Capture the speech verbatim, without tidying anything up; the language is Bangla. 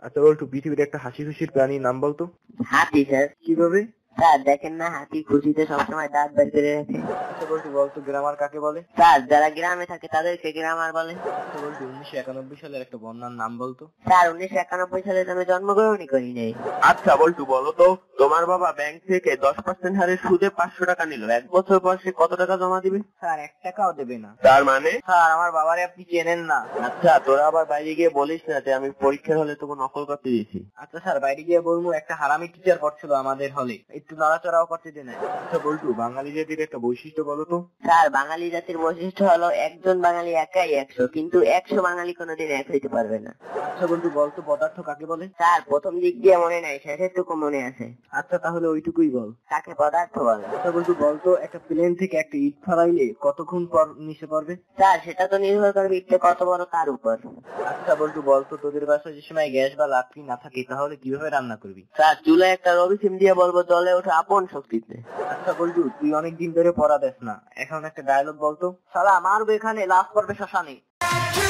আচ্ছা বলতো পৃথিবীর একটা হাসি খুশির প্রাণীর নাম বলতো। হাতি স্যার। কিভাবে? স্যার দেখেন না হাতি খুশিতে সবসময় দাঁত বের করে রাখে। আচ্ছা বলতো বলতো গ্রামার কাকে বলে? স্যার যারা গ্রামে থাকে তাদেরকে গ্রামার বলে। আচ্ছা বলতো উনিশশো একানব্বই সালের একটা বন্যার নাম বলতো। স্যার উনিশশো একানব্বই সালে আমি জন্মগ্রহণই করি নাই। আচ্ছা বলতো বলো তো, তোমার বাবা ব্যাংক থেকে দশ পার্সেন্ট হারে সুদে পাঁচশো টাকা নিল, এক বছর পর সে কত টাকা জমা দিবে? স্যার এক টাকাও দেবে না। তার মানে? স্যার আমার বাবারে আপনি চেনেন না। আচ্ছা তোরা আবার বাইরে গিয়ে বলিস না যে আমি পরীক্ষার হলে তোকে নকল করতে দিয়েছি। আচ্ছা স্যার বাইরে গিয়ে বলবো একটা হারামি টিচার পড়ছিল আমাদের হলে, একটু নড়াচড়াও করতে দেয় না। আচ্ছা বলতো বাঙালি জাতির একটা বৈশিষ্ট্য বলো তো। স্যার বাঙালি জাতির বৈশিষ্ট্য হলো একজন বাঙালি একাই একশো, কিন্তু একশো বাঙালি কোনোদিন এক হইতে পারবে না। আচ্ছা বলতো বলতো পদার্থ কাকে বলে? স্যার প্রথম দিক দিয়ে মনে নাই, শেষের টুকু মনে আছে। আচ্ছা তাহলে ওইটুকুই বল। তাকে পদার্থ বলে। আচ্ছা বলতো বলতো একটা প্লেন থেকে একটা ইট ফালাইলে কতক্ষণ পর নিচে পড়বে? স্যার সেটা তো নির্ভর করবে ইটটা কত বড় তার উপর। আচ্ছা বলতো বলতো তোদের বাসায় যে সময় গ্যাস বা লাকড়ি না থাকে তাহলে কিভাবে রান্না করবি? স্যার চুলায় একটা রবি সিম দিয়ে বলবো জলে ওঠে আপন শক্তিতে। আচ্ছা বলতো তুই অনেকদিন ধরে পড়া দেস না, এখন একটা ডায়লগ বলতো। শালা মারবে এখানে লাভ করবে শ্মশানে।